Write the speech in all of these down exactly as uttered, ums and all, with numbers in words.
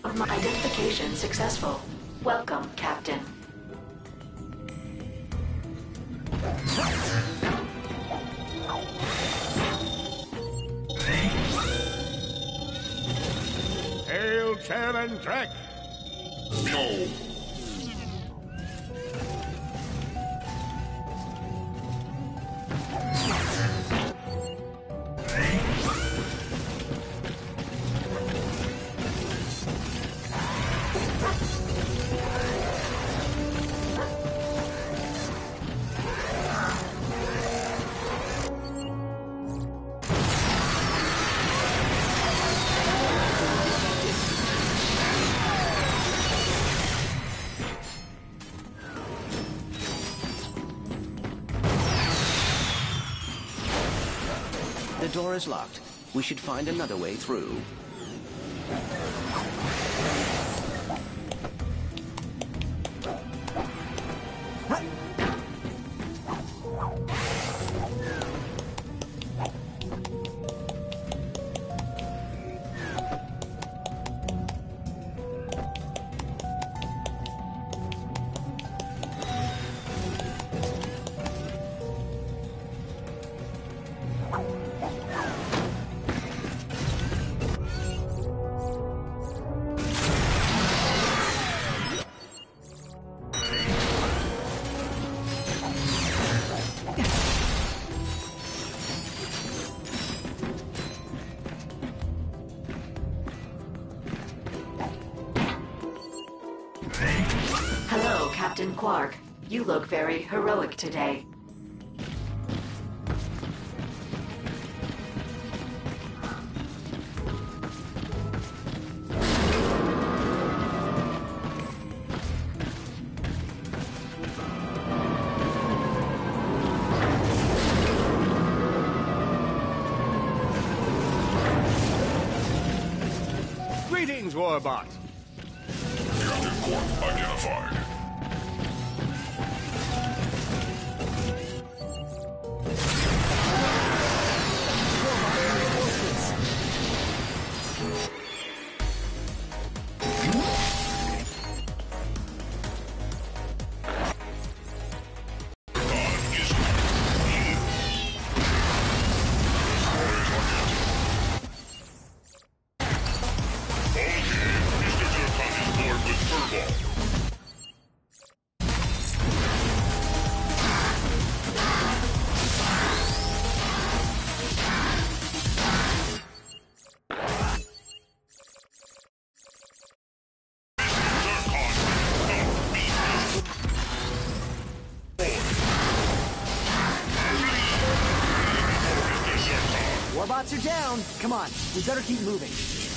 Identification successful. Welcome, Captain. Hail, Chairman Trek! No! The door is locked. We should find another way through. Hello, Captain Quark. You look very heroic today. Greetings, Warbot! Captain Quark identified. Warbots are down. Come on, we better keep moving.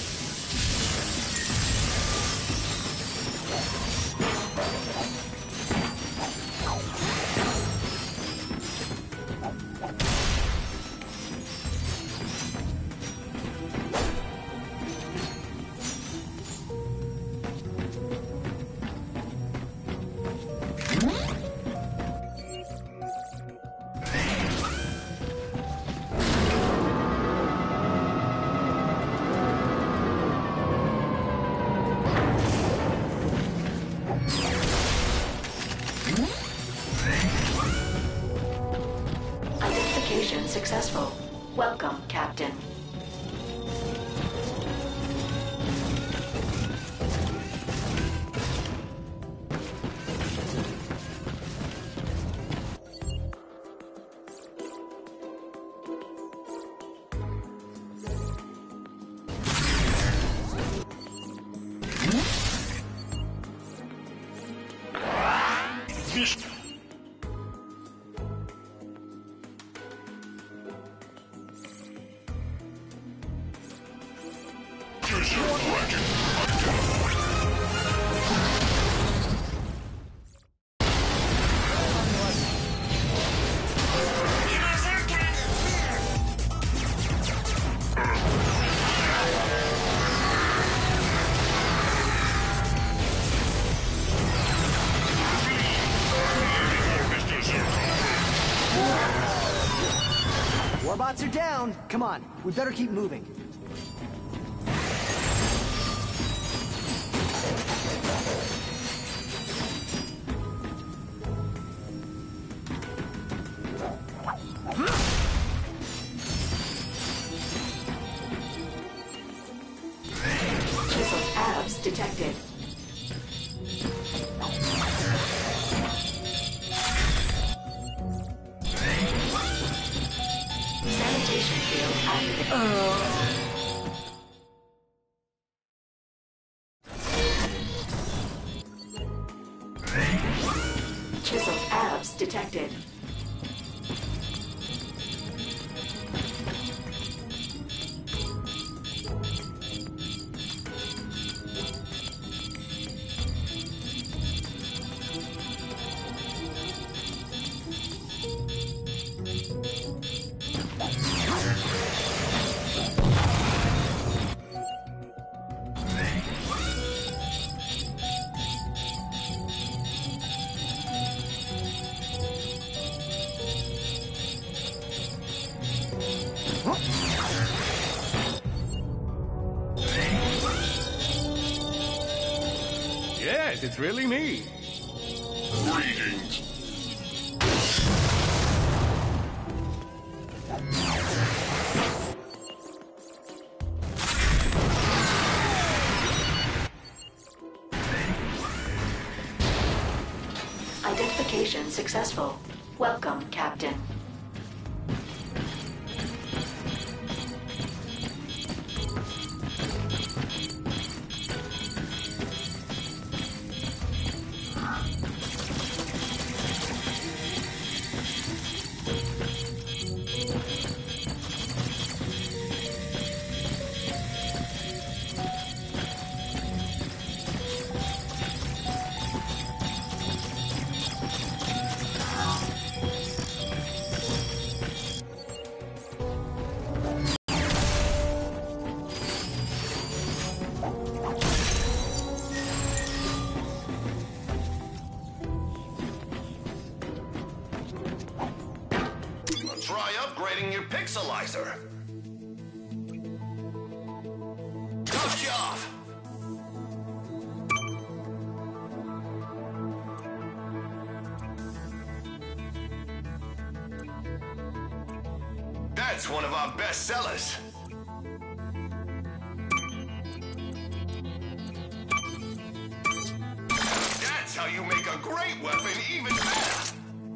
Identification successful. Welcome, Captain. Warbots are down. Come on, we better keep moving. detected. Sanitation field activated. Chiseled abs detected. Yes, it's really me. Greetings. Identification successful. Welcome, Captain. Try upgrading your pixelizer. Tough job. That's one of our best sellers. That's how you make a great weapon even better.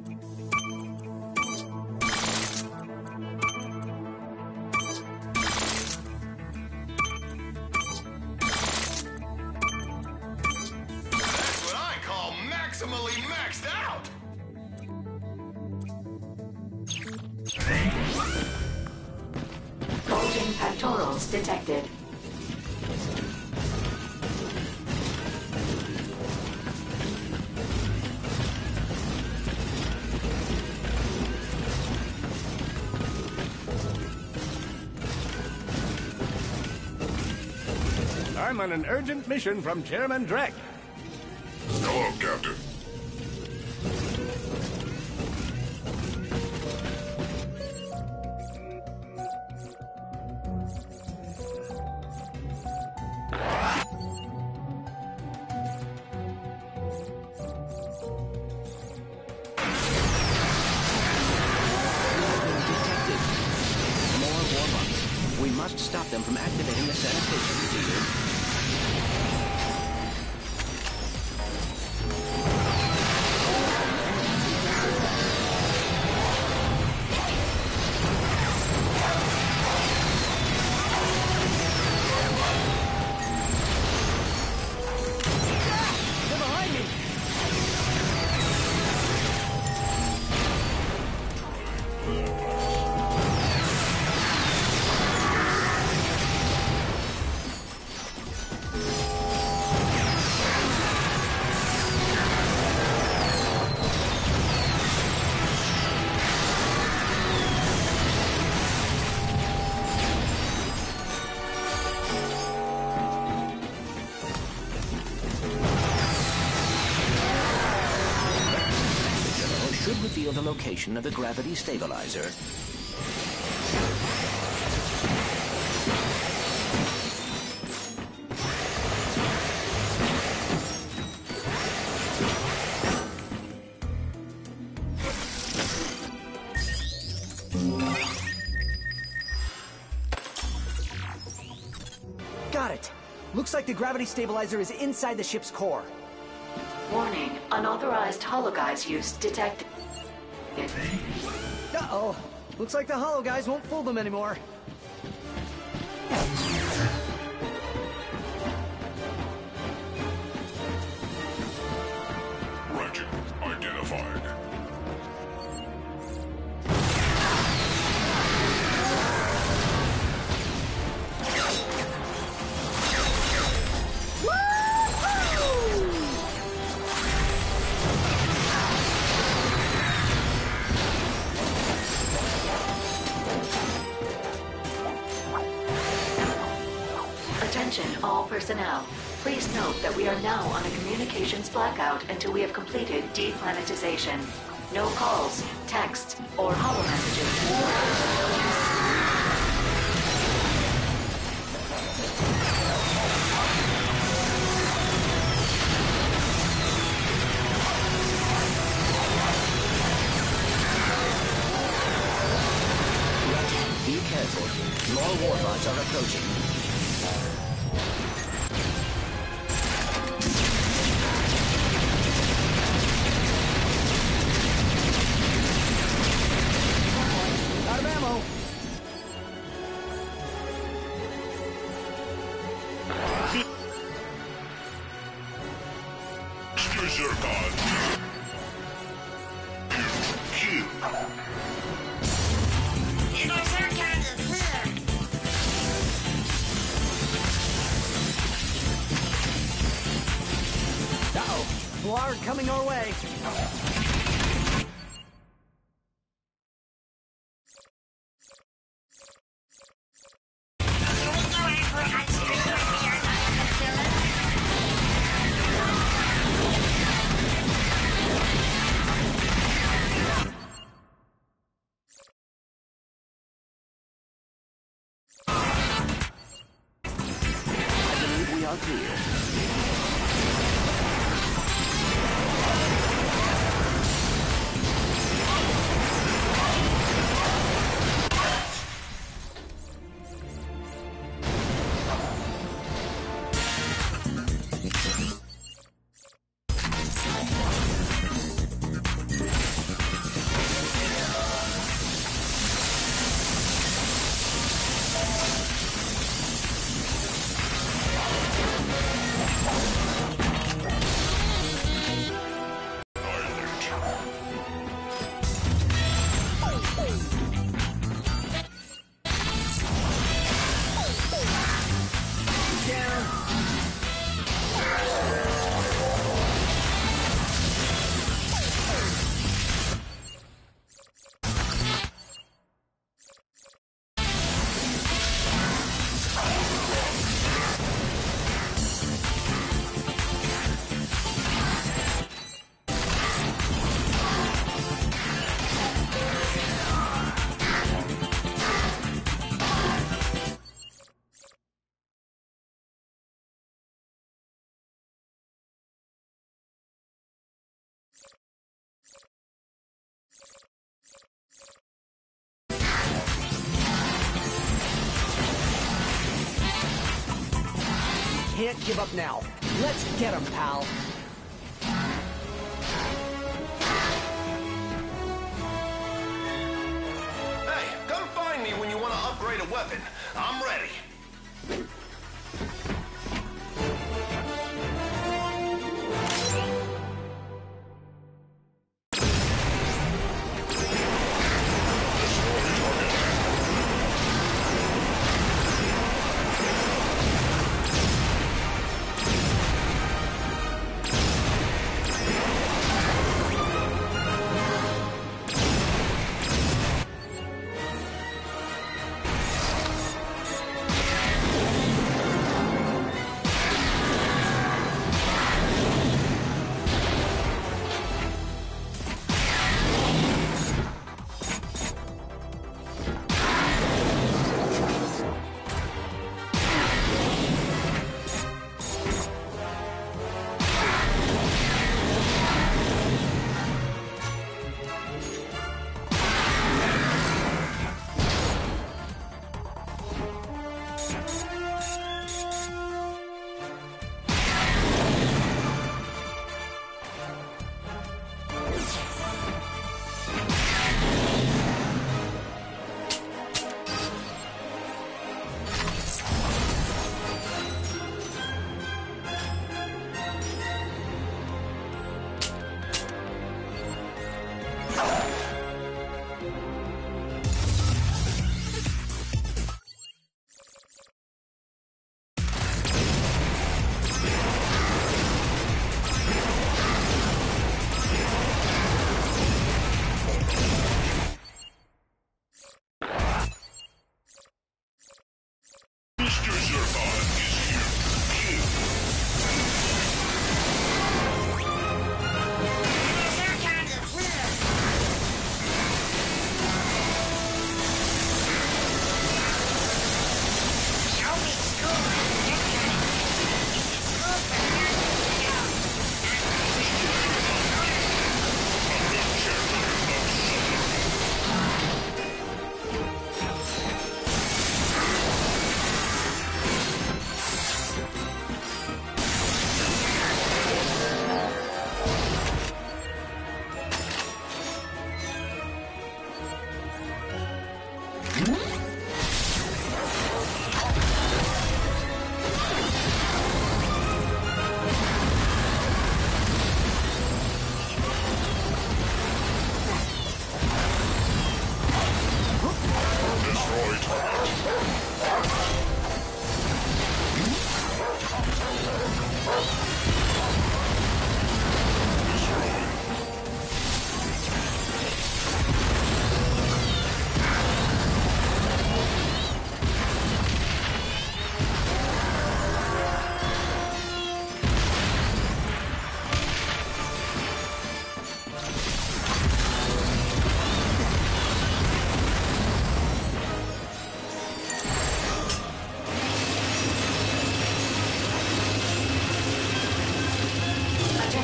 Maximally maxed out! Bulging pectorals detected. I'm on an urgent mission from Chairman Drek. Hello, Captain. Detected. More warbucks. We must stop them from activating the sanitation field. Should reveal the location of the gravity stabilizer. Got it. Looks like the gravity stabilizer is inside the ship's core. Warning, unauthorized hologuise use detected. Uh-oh. Looks like the holo guys won't fool them anymore. Ratchet identified. Attention all personnel. Please note that we are now on a communications blackout until we have completed deplanetization. No calls, texts, or holo messages. Be careful. More warlords are approaching. Out of ammo. Excuse your god. Kill. Uh-oh. Blarg coming our way. I believe we are clear. Can't give up now. Let's get him, pal. Hey, come find me when you want to upgrade a weapon. I'm ready.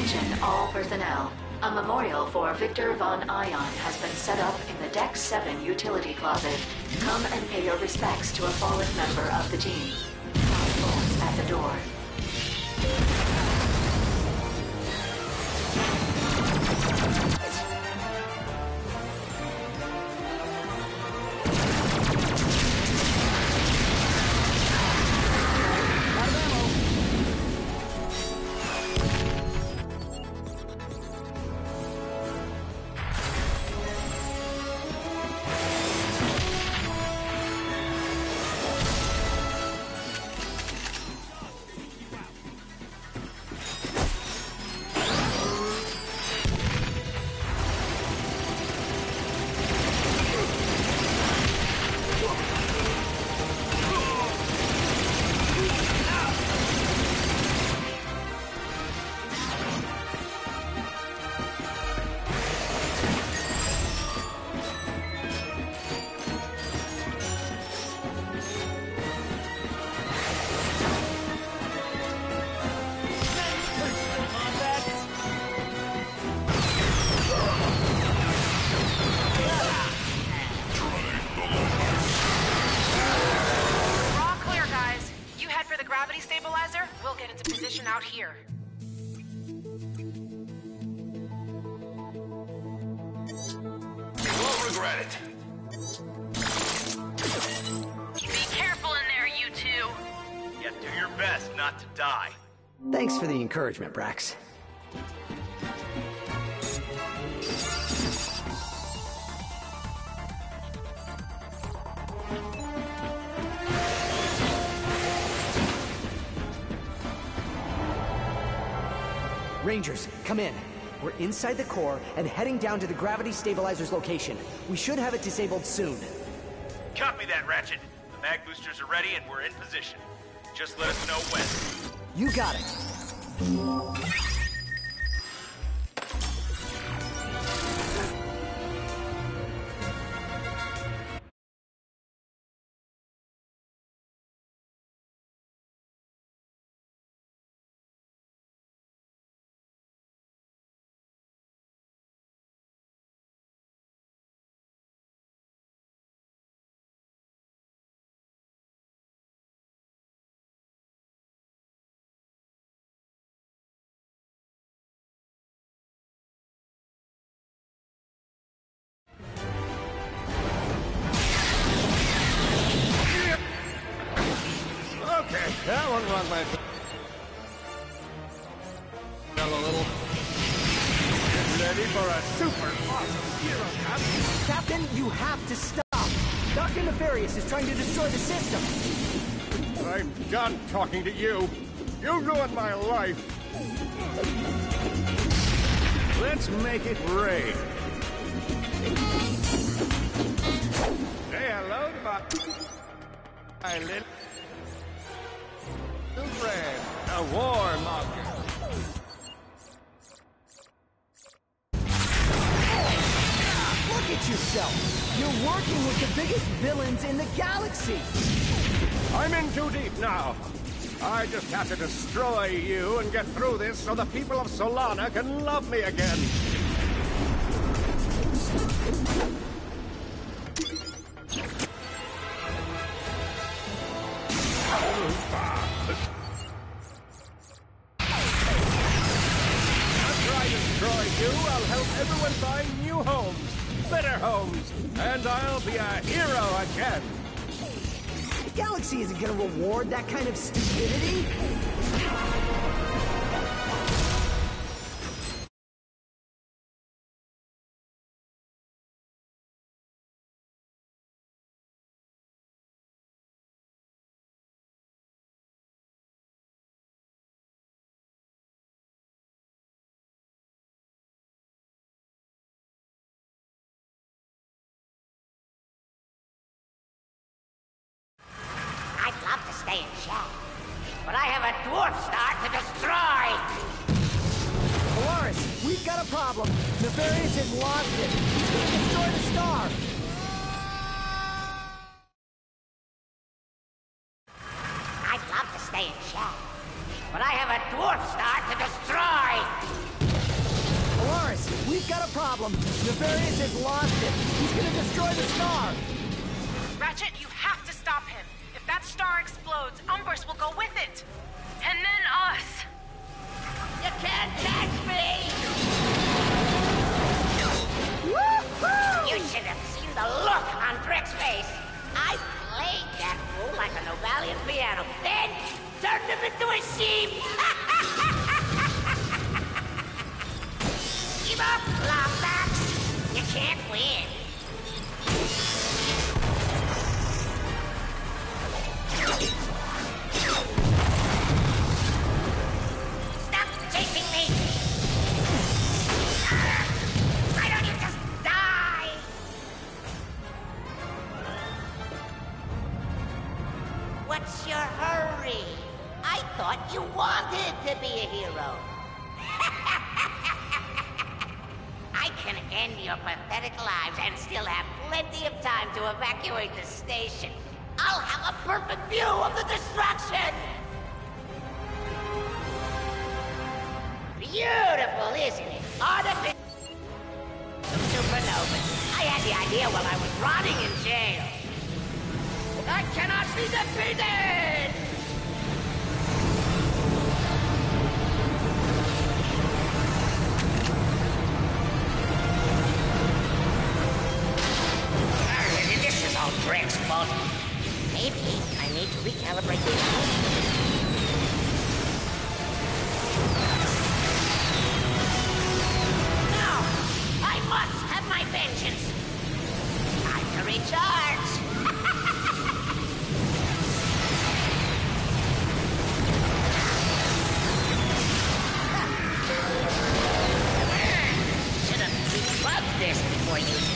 Attention all personnel. A memorial for Victor von Ion has been set up in the Deck seven utility closet. Come and pay your respects to a fallen member of the team. Five bolts at the door. Out here. You won't regret it. Be careful in there, you two. Yeah, do your best not to die. Thanks for the encouragement, Brax. Rangers, come in. We're inside the core and heading down to the gravity stabilizer's location. We should have it disabled soon. Copy that, Ratchet. The mag boosters are ready and we're in position. Just let us know when. You got it. Okay, that one was my... Fell a little. Get ready for a super awesome hero, Cap. Captain, you have to stop. Doctor Nefarious is trying to destroy the system. I'm done talking to you. You ruined my life. Let's make it rain. Say hello to my... my little... friend, a warmonger. Look at yourself. You're working with the biggest villains in the galaxy. I'm in too deep now. I just have to destroy you and get through this so the people of Solana can love me again. After I destroy you, I'll help everyone find new homes, better homes, and I'll be a hero again. The galaxy isn't gonna reward that kind of stupidity. I'd love to stay in chat, but I have a dwarf star to destroy! Polaris, we've got a problem. Nefarious has lost it. He's gonna destroy the star. I'd love to stay in chat, but I have a dwarf star to destroy! We've got a problem. Nefarious has lost it. He's gonna destroy the star. Ratchet, you have to stop him. If that star explodes, Umbers will go with it. And then us. You can't catch me! Woo-hoo! You should have seen the look on Brick's face. I played that fool like a Novalian piano, then turned him into a sheep! Give up, Lombax! You can't win. Stop chasing me! Why don't you just die? What's your hurry? I thought you wanted to be a hero. I can end your pathetic lives and still have plenty of time to evacuate the station. I'll have a perfect view of the destruction! Beautiful, isn't it? Artificial supernovas. I had the idea while I was rotting in jail. I cannot be defeated! This is all Brick's fault. Maybe I need to recalibrate this. Now, I must have my vengeance. Time to recharge. Should have debugged this before using